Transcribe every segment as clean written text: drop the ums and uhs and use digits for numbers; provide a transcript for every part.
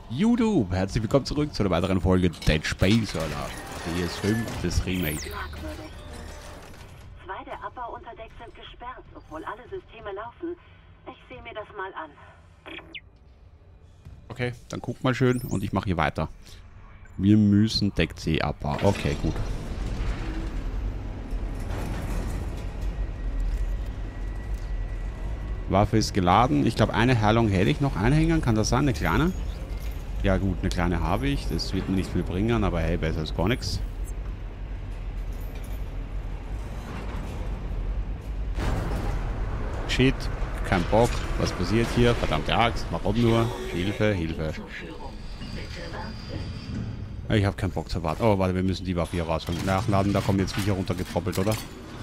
YouTube, herzlich willkommen zurück zu einer weiteren Folge Dead Space, Alter. PS5, das Remake. Fragwürdig. 2 der Abbauunterdeck sind gesperrt, obwohl alle Systeme laufen. Ich sehe mir das mal an. Okay, dann guck mal schön und ich mache hier weiter. Wir müssen Deck C abbauen. Okay, gut. Waffe ist geladen. Ich glaube, eine Heilung hätte ich noch einhängen. Kann das sein? Eine kleine? Ja gut, eine kleine habe ich. Das wird mir nicht viel bringen, aber hey, besser als gar nichts. Shit, kein Bock. Was passiert hier? Verdammte Axt. Warum nur? Hilfe, Hilfe. Ich habe keinen Bock zu warten. Oh, warte, wir müssen die Waffe hier rausholen. Nachladen, da kommen jetzt Viecher runtergetroppelt, oder?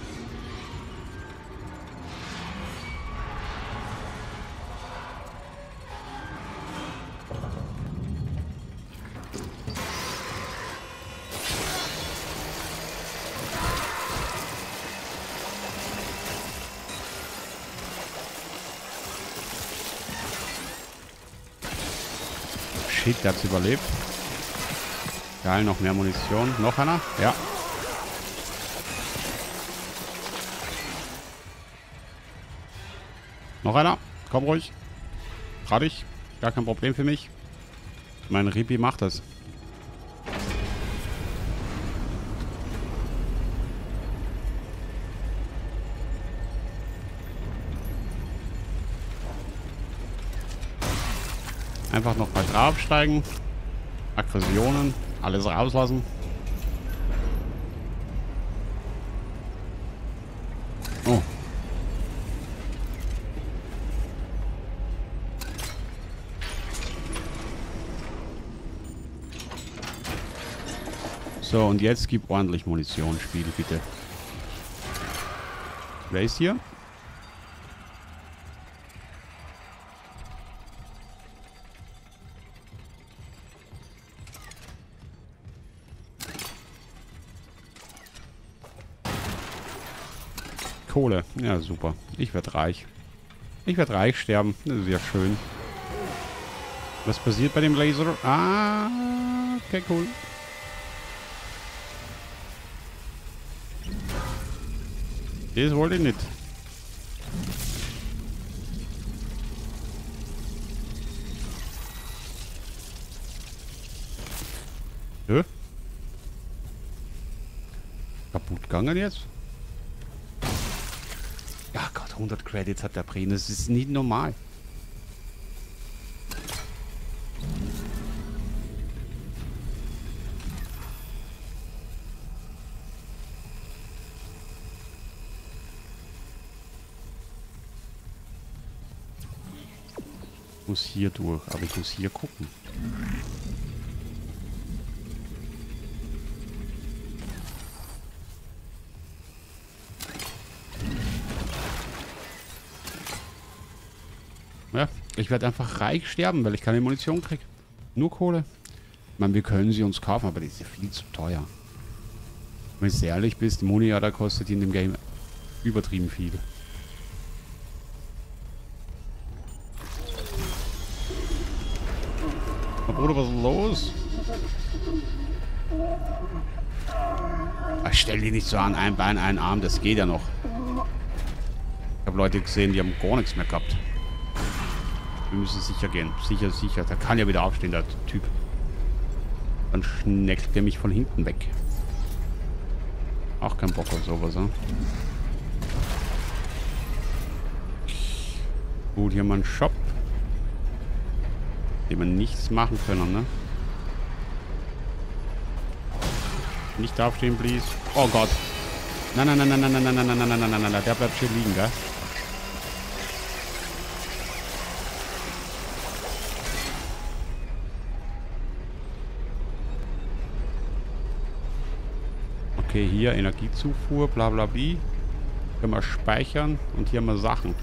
Shit, der hat's überlebt. Geil, noch mehr Munition. Noch einer? Ja. Noch einer? Komm ruhig. Gerade ich. Gar kein Problem für mich. Mein Ripi macht das. Einfach noch mal draufsteigen. Aggressionen. Alles rauslassen. Oh. So, und jetzt gib ordentlich Munition, Spiel, bitte. Wer ist hier? Kohle. Ja, super. Ich werde reich. Ich werde reich sterben. Das ist ja schön. Was passiert bei dem Laser? Ah, okay, cool. Das wollte ich nicht. Hä? Kaputt gegangen jetzt? Ja Gott, 100 Credits hat der Bren. Das ist nicht normal. Ich muss hier durch, aber ich muss hier gucken. Ja, ich werde einfach reich sterben, weil ich keine Munition kriege. Nur Kohle. Ich meine, wir können sie uns kaufen, aber die ist ja viel zu teuer. Wenn du ehrlich bist, Muni, ja, da kostet in dem Game übertrieben viel. Oh, Bruder, was ist los? Ach, stell die nicht so an, ein Bein, ein Arm, das geht ja noch. Ich habe Leute gesehen, die haben gar nichts mehr gehabt. Wir müssen sicher gehen. Sicher, sicher. Der kann ja wieder aufstehen, der Typ. Dann schneckt der mich von hinten weg. Auch kein Bock auf sowas, ne? Gut, hier haben wir einen Shop. Den wir nichts machen können, ne? Nicht aufstehen, please. Oh Gott. Nein, nein, nein, nein, nein, nein, nein, nein, nein, nein, nein, nein, nein, der bleibt schön liegen, gell? Okay, hier Energiezufuhr, bla bla bla. Können wir speichern und hier haben wir Sachen.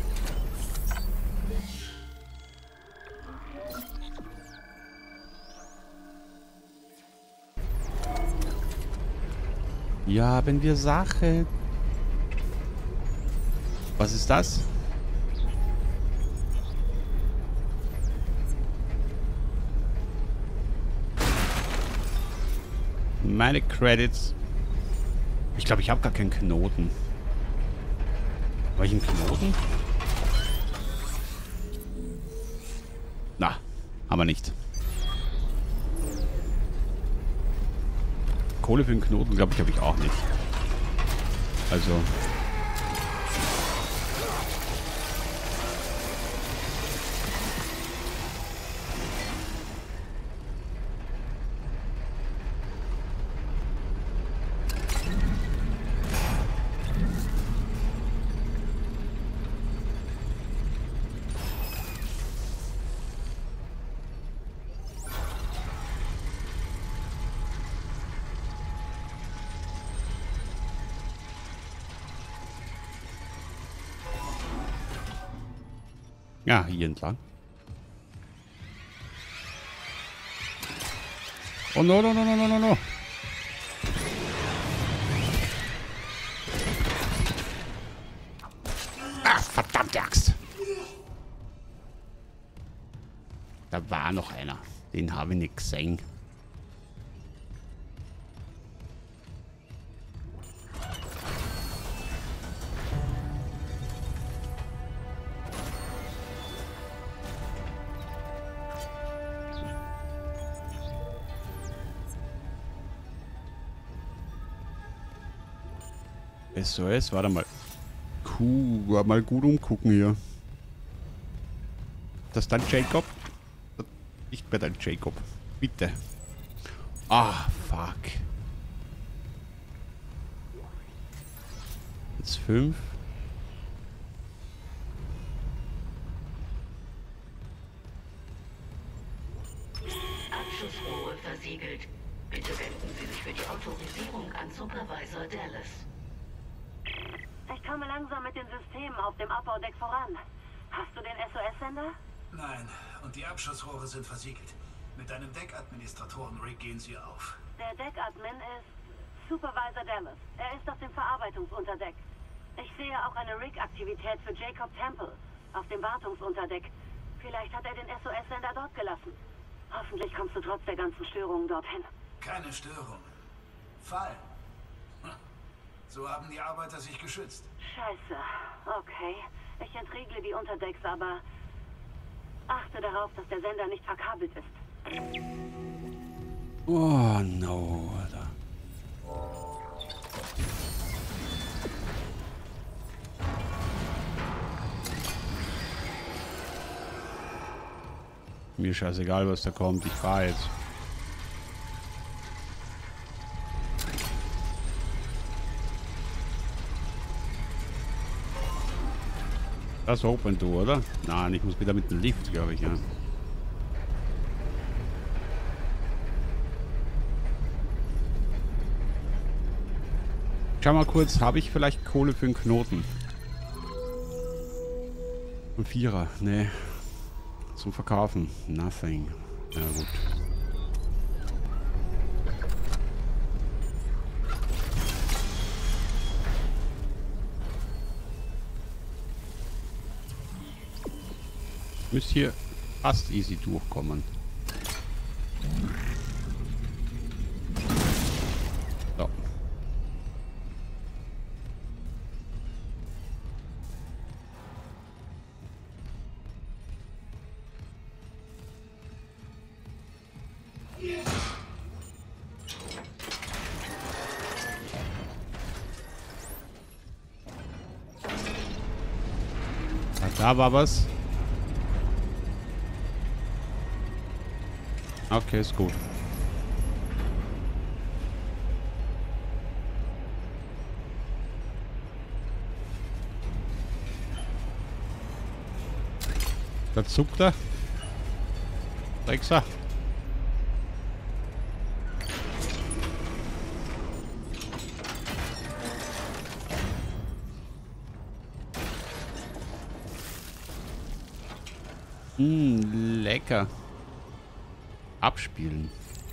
Hier haben wir Sachen. Was ist das? Meine Credits. Ich glaube, ich habe gar keinen Knoten. War ich ein Knoten? Na, haben wir nicht. Kohle für einen Knoten, glaube ich, habe ich auch nicht. Also. Ja, hier entlang. Oh no, no, no, no, no, no, no. Ah, verdammte Axt. Da war noch einer. Den habe ich nicht gesehen. SOS, warte mal. Mal gut umgucken hier. Das dann Jacob? Nicht mehr dein Jacob. Bitte. Ah, fuck. Jetzt 5. Abschussrohre versiegelt. Bitte wenden Sie sich für die Autorisierung an Supervisor Dallas. Ich komme langsam mit den Systemen auf dem Abbaudeck voran. Hast du den SOS-Sender? Nein, und die Abschussrohre sind versiegelt. Mit deinem Deckadministratoren-Rig gehen sie auf. Der Deckadmin ist Supervisor Dallas. Er ist auf dem Verarbeitungsunterdeck. Ich sehe auch eine Rig-Aktivität für Jacob Temple auf dem Wartungsunterdeck. Vielleicht hat er den SOS-Sender dort gelassen. Hoffentlich kommst du trotz der ganzen Störungen dorthin. Keine Störung. Fall. So haben die Arbeiter sich geschützt. Scheiße. Okay. Ich entriegle die Unterdecks, aber achte darauf, dass der Sender nicht verkabelt ist. Oh no, Alter. Mir scheißegal, was da kommt. Ich fahre jetzt. Das Open Door, oder? Nein, ich muss wieder mit dem Lift, glaube ich, ja. Schau mal kurz, habe ich vielleicht Kohle für einen Knoten? Ein Vierer, ne. Zum Verkaufen. Nothing. Na gut. Müsst hier fast easy durchkommen. So. Da war was. Okay, ist gut. Da zuckt er. Drecksack. Lecker. Abspielen.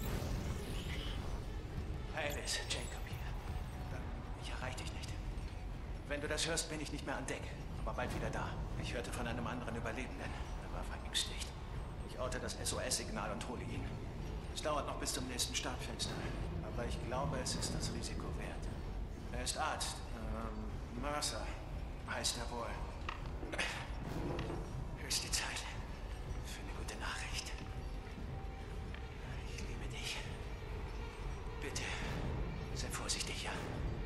Hey Alice, Jacob hier. Ich erreiche dich nicht. Wenn du das hörst, bin ich nicht mehr an Deck, aber bald wieder da. Ich hörte von einem anderen Überlebenden. Er war verängstigt. Ich orte das SOS-Signal und hole ihn. Es dauert noch bis zum nächsten Startfenster. Aber aber ich glaube, es ist das Risiko wert. Er ist Arzt. Mercer heißt er wohl. Höchste Zeit für eine gute Nachricht. Ich liebe dich. Bitte, sei vorsichtig, ja?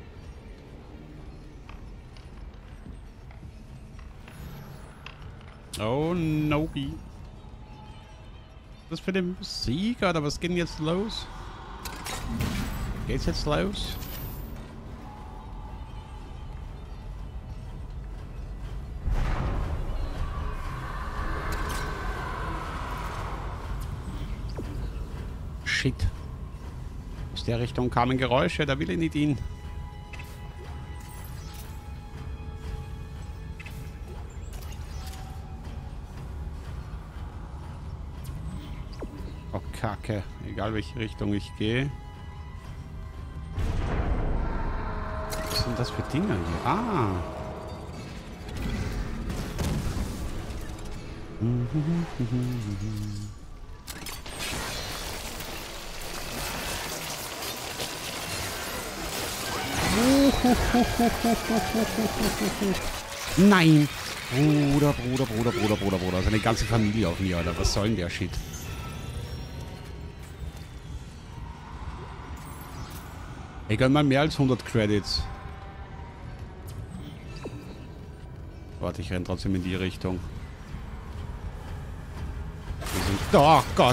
Oh, Nobi. Was für eine Musik, oder was geht denn jetzt los? Geht's jetzt los? Shit. Aus der Richtung kamen Geräusche, da will ich nicht hin. Oh, Kacke. Egal welche Richtung ich gehe. Was sind das für Dinger hier? Ah. Nein! Bruder. Seine ganze Familie auf mir, Alter. Was soll denn der Shit? Ich kann mal mehr als 100 Credits. Warte, ich renne trotzdem in die Richtung. Wir sind... Oh Gott!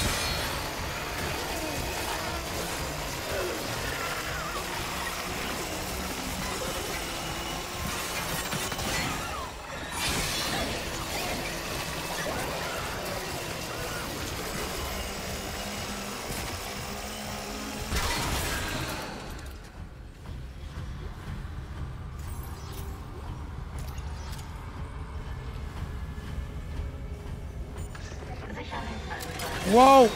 Wow!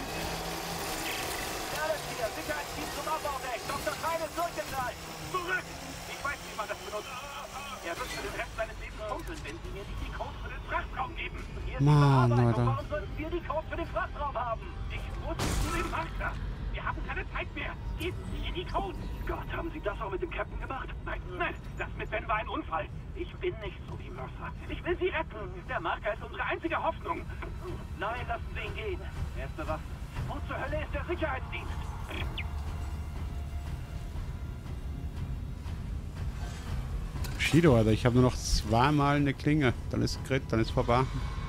Sicherheitsteam zum Abbaudeck. Dr. Klein ist durchgeknallt. Zurück! Ich weiß, wie man das benutzt. Er wird für den Rest seines Lebens humpeln, wenn Sie mir nicht die Codes für den Frachtraum geben. Hier ist Mann, die Bearbeitung. Alter. Warum sollten wir die Codes für den Frachtraum haben? Ich muss zu dem Marker. Wir haben keine Zeit mehr. Geben Sie mir die Codes. Gott, haben Sie das auch mit dem Captain gemacht? Nein, das mit Ben war ein Unfall. Ich bin nicht so wie Mercer. Ich will Sie retten. Der Marker ist unsere einzige Hoffnung. Nein, lassen Sie ihn gehen. Er ist bewaffnet. Wo zur Hölle ist der Sicherheitsdienst? Shido, Alter. Ich habe nur noch zweimal eine Klinge. Dann ist Crit, dann ist vorbei.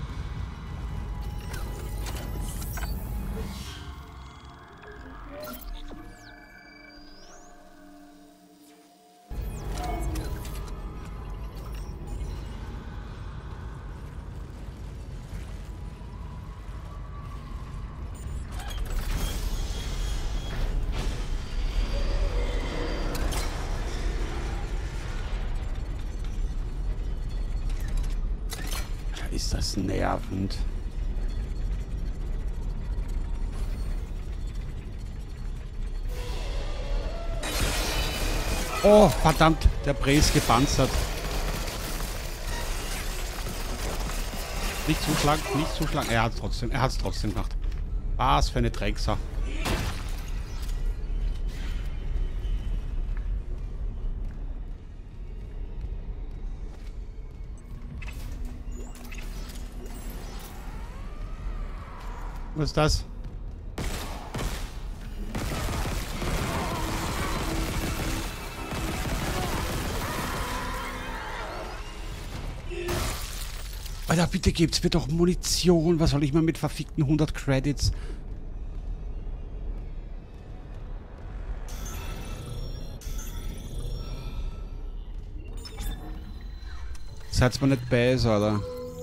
Ist das nervend. Oh, verdammt, der Bre ist gepanzert. Nicht zuschlagen, nicht zuschlagen. Er hat es trotzdem gemacht. Was für eine Drecksau. Was ist das? Alter, bitte gibt's mir doch Munition. Was soll ich mal mit verfickten 100 Credits? Seid's mal nicht besser, oder?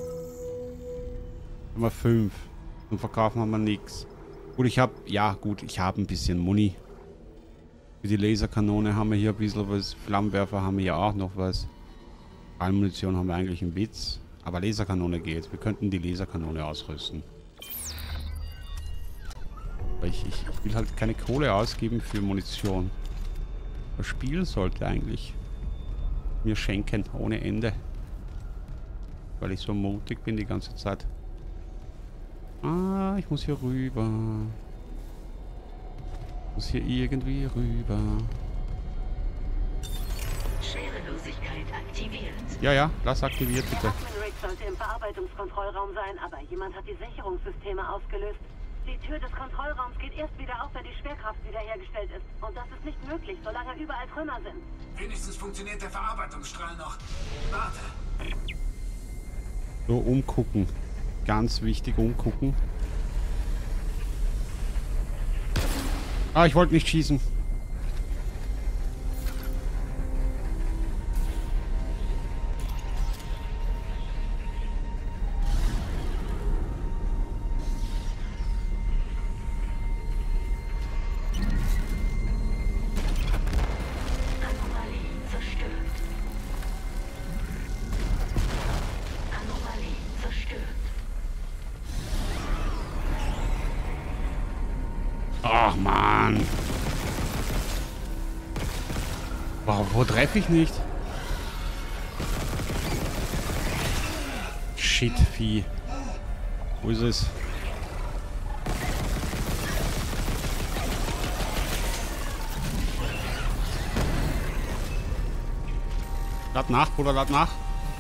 Nummer 5. Zum Verkaufen haben wir nichts. Gut, ich habe ein bisschen Muni. Für die Laserkanone haben wir hier ein bisschen was. Flammenwerfer haben wir hier auch noch was. Munition haben wir eigentlich einen Witz. Aber Laserkanone geht. Wir könnten die Laserkanone ausrüsten. Aber ich will halt keine Kohle ausgeben für Munition. Das Spiel sollte eigentlich mir schenken ohne Ende. Weil ich so mutig bin die ganze Zeit. Ah, ich muss hier rüber. Muss hier irgendwie rüber. Schwerelosigkeit aktiviert. Ja, ja, lass aktiviert, bitte. Admin Rick sollte im Verarbeitungskontrollraum sein, aber jemand hat die Sicherungssysteme ausgelöst. Die Tür des Kontrollraums geht erst wieder auf, wenn die Schwerkraft wiederhergestellt ist. Und das ist nicht möglich, solange überall Trümmer sind. Wenigstens funktioniert der Verarbeitungsstrahl noch. Warte. So, umgucken. Ganz wichtig, umgucken. Ah, ich wollte nicht schießen. Ach, Mann. Wow, wo treffe ich nicht? Shit, Vieh. Wo ist es? Lad nach, Bruder, lad nach.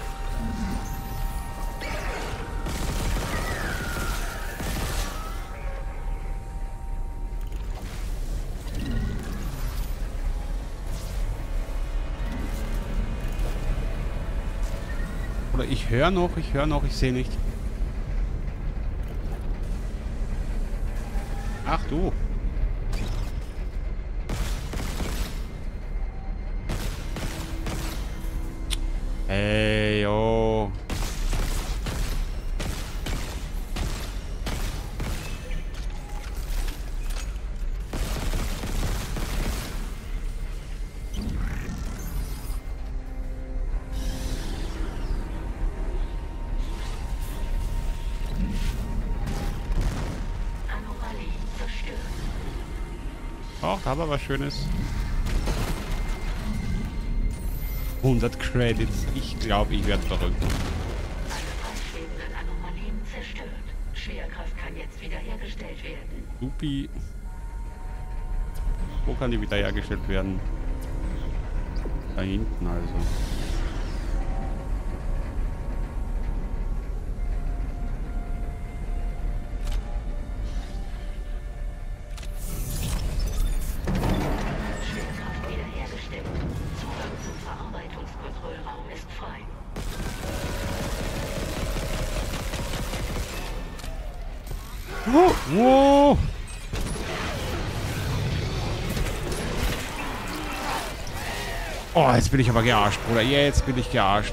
Oder ich höre noch, ich sehe nicht. Ach du. Hey, oh. Auch, da war was Schönes. 100 Credits. Ich glaube, ich werde verrückt. Alle freischwebenden Anomalien zerstört. Schwerkraft kann jetzt wiederhergestellt werden. Supi. Wo kann die wiederhergestellt werden? Da hinten also. Schwerkraft wiederhergestellt. Zugang zum Verarbeitungskontrollraum ist frei. Wow. Oh, jetzt bin ich aber gearscht, Bruder. Jetzt bin ich gearscht.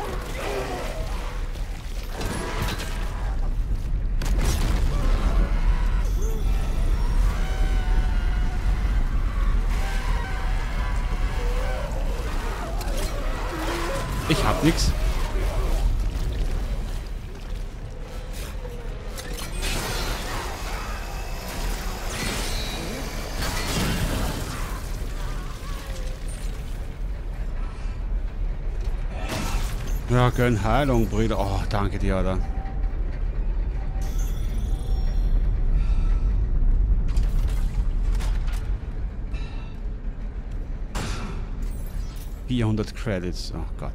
Ich hab nix. Ja, gönn Heilung, Brüder. Oh, danke dir, Alter. $400 Credits. Oh Gott.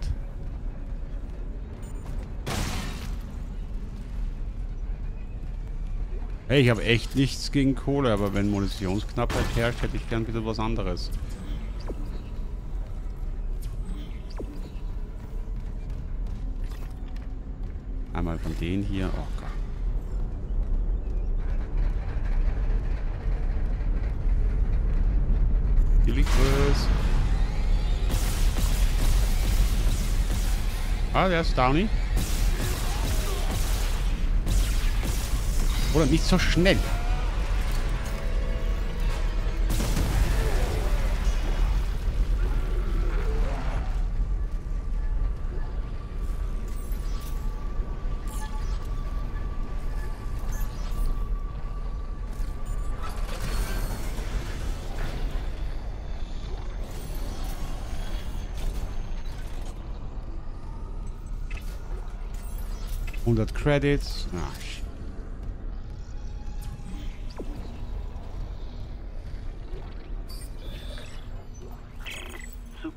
Hey, ich habe echt nichts gegen Kohle, aber wenn Munitionsknappheit herrscht, hätte ich gern wieder was anderes. Einmal von denen hier. Oh Gott. Hier liegt was. Ah, der ist Downy. Oder nicht so schnell. $100 Credits. Ah,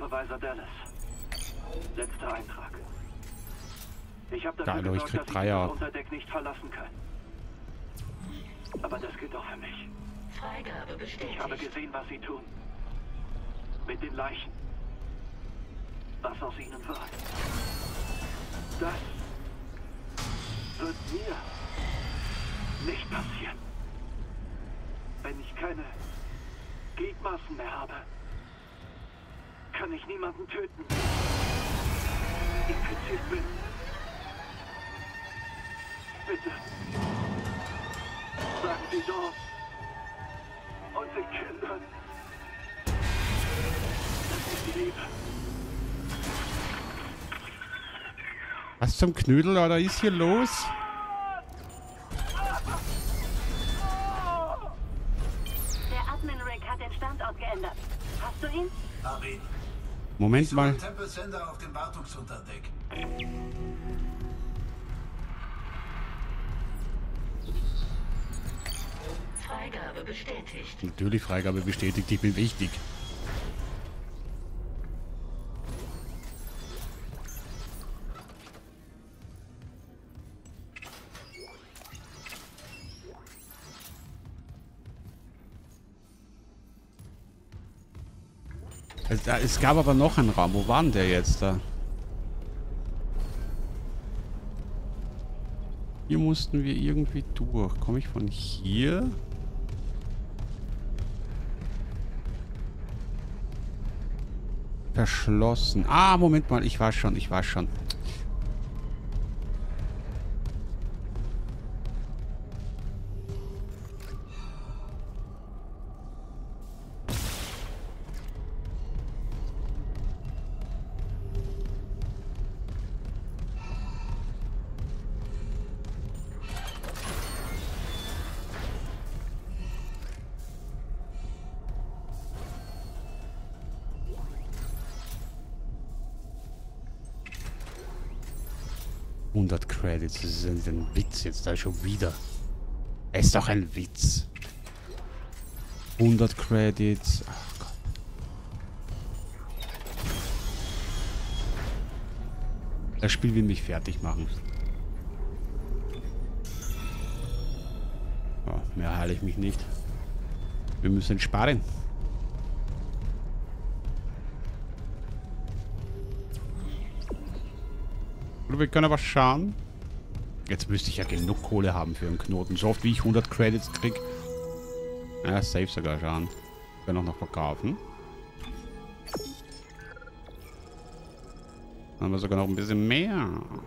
Supervisor Dallas. Letzter Eintrag. Ich habe dafür Geil, ich gesorgt, krieg dass ich 3 das Jahre. Unterdeck nicht verlassen kann. Aber das gilt auch für mich. Freigabe bestätigt. Ich habe gesehen, was sie tun. Mit den Leichen. Was aus ihnen wird. Das wird mir nicht passieren. Wenn ich keine Gliedmaßen mehr habe, kann ich niemanden töten. Infiziert bin. Bitte. Sagen Sie Dawn und den Kindern, dass ich sie liebe. Was zum Knödel, oder ist hier los? Der Admin-Rig hat den Standort geändert. Hast du ihn? Hab ihn. Moment mal. Temple Sender auf dem Wartungsunterdeck. Freigabe bestätigt. Natürlich Freigabe bestätigt, ich bin wichtig. Es gab aber noch einen Raum. Wo war denn der jetzt da? Hier mussten wir irgendwie durch. Komme ich von hier? Verschlossen. Ah, Moment mal. Ich weiß schon. Credits, das ist ein Witz jetzt da schon wieder. Es ist doch ein Witz. 100 Credits. Ach Gott. Das Spiel will mich fertig machen. Oh, mehr heile ich mich nicht. Wir müssen sparen. Oder wir können aber schauen. Jetzt müsste ich ja genug Kohle haben für einen Knoten. So oft wie ich 100 Credits krieg. Ja, safe sogar schauen. Wir können auch noch verkaufen. Dann haben wir sogar noch ein bisschen mehr.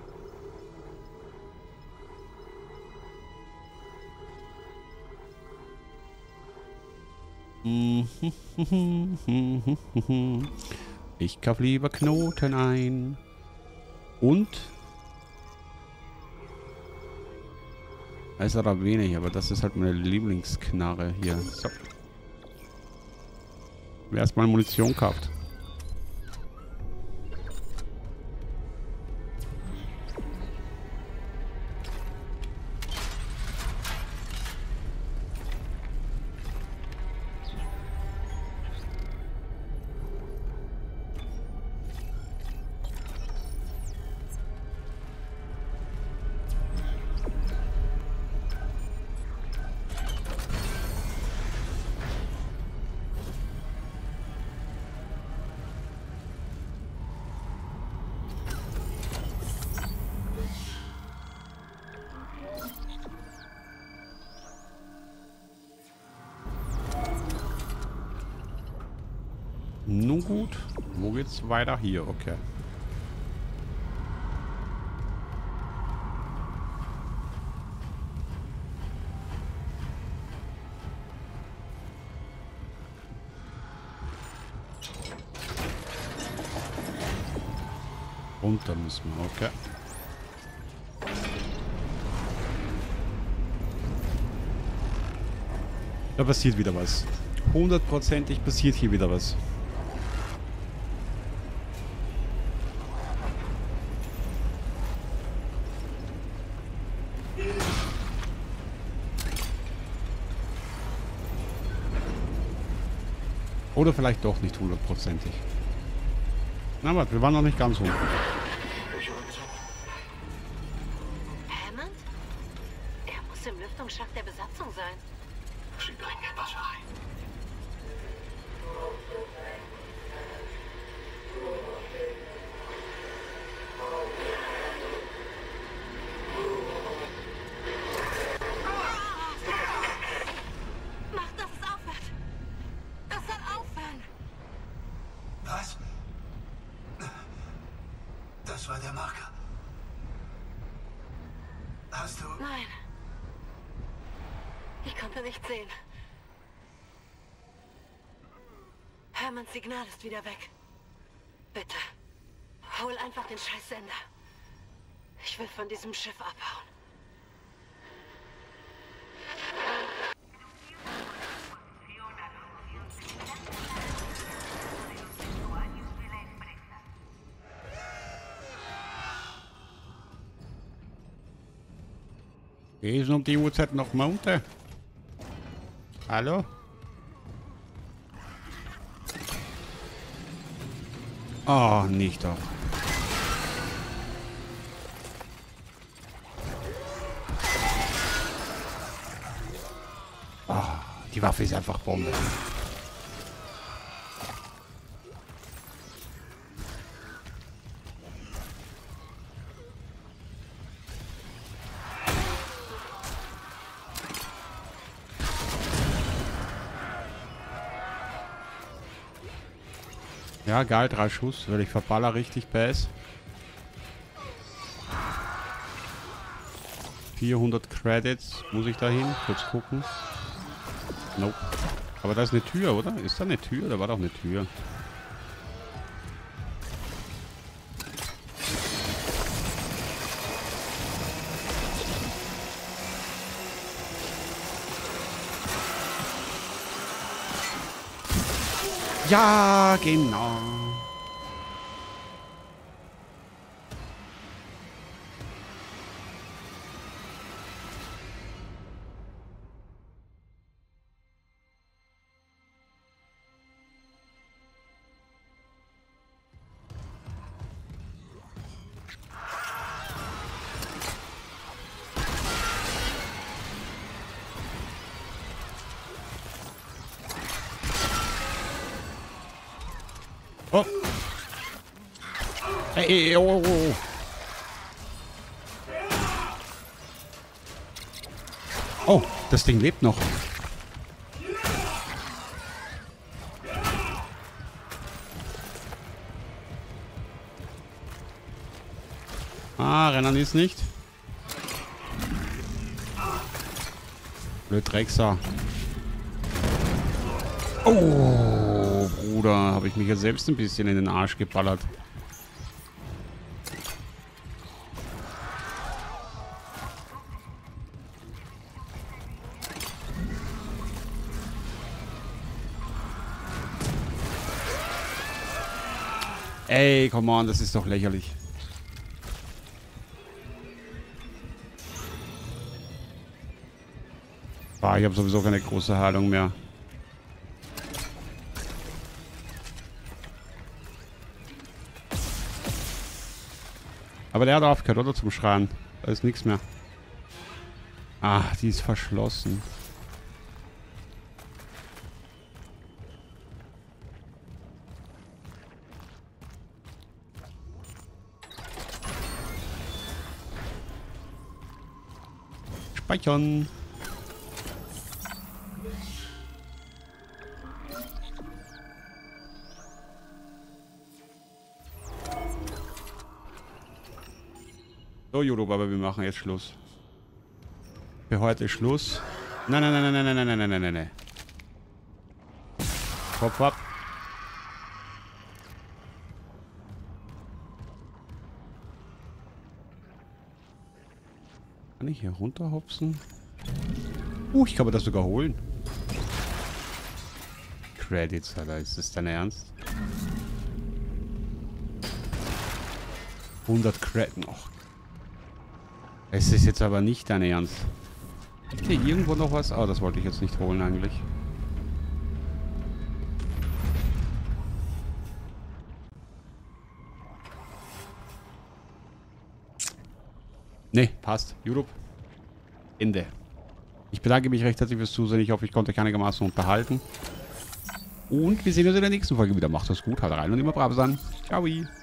Ich kauf lieber Knoten ein. Und? Es ist aber wenig, aber das ist halt meine Lieblingsknarre hier. So. Wer erstmal Munition kauft. Nun gut. Wo geht's weiter? Hier, okay. Runter müssen wir, okay. Da passiert wieder was. 100%ig passiert hier wieder was. Oder vielleicht doch nicht 100%ig. Na warte, wir waren noch nicht ganz rum. Hammond? Er muss im Lüftungsschacht der Besatzung sein. Sie bringen etwas ein. Mach, dass es aufhört. Das soll aufhören. Was? Das war der Marker. Hast du... Nein. Ich konnte nicht sehen. Hammonds Signal ist wieder weg. Bitte. Hol einfach den Scheißsender. Ich will von diesem Schiff abhauen. Ist um die Uhrzeit noch Monte? Hallo? Oh, nicht doch. Oh, die Waffe ist einfach Bombe. Ja, geil, 3 Schuss, weil ich verballer richtig Bass. 400 Credits, muss ich da hin? Kurz gucken. Nope. Aber da ist eine Tür, oder? Ist da eine Tür? Da war doch eine Tür. Ja, genau. Oh. Hey, oh, oh. Oh, das Ding lebt noch. Ah, Rennen ist nicht. Blöd Drecksau. Oh, Bruder, habe ich mich ja selbst ein bisschen in den Arsch geballert. Ey, come on, das ist doch lächerlich. Ah, ich habe sowieso keine große Heilung mehr. Aber der hat aufgehört, oder? Zum Schreien. Da ist nichts mehr. Ah, die ist verschlossen. Speichern. So, YouTube, aber wir machen jetzt Schluss. Für heute Schluss. Nein, nein, nein, nein, nein, nein, nein, nein, nein, nein, nein. Kopf ab. Kann ich hier runterhopsen? Ich kann mir das sogar holen. Credits, Alter, ist das dein Ernst? 100 Credits. Och. Es ist jetzt aber nicht dein Ernst. Ist hier irgendwo noch was? Oh, das wollte ich jetzt nicht holen eigentlich. Ne, passt. YouTube. Ende. Ich bedanke mich recht herzlich fürs Zusehen. Ich hoffe, ich konnte euch einigermaßen unterhalten. Und wir sehen uns in der nächsten Folge wieder. Macht es gut, haut rein und immer brav sein. Ciao.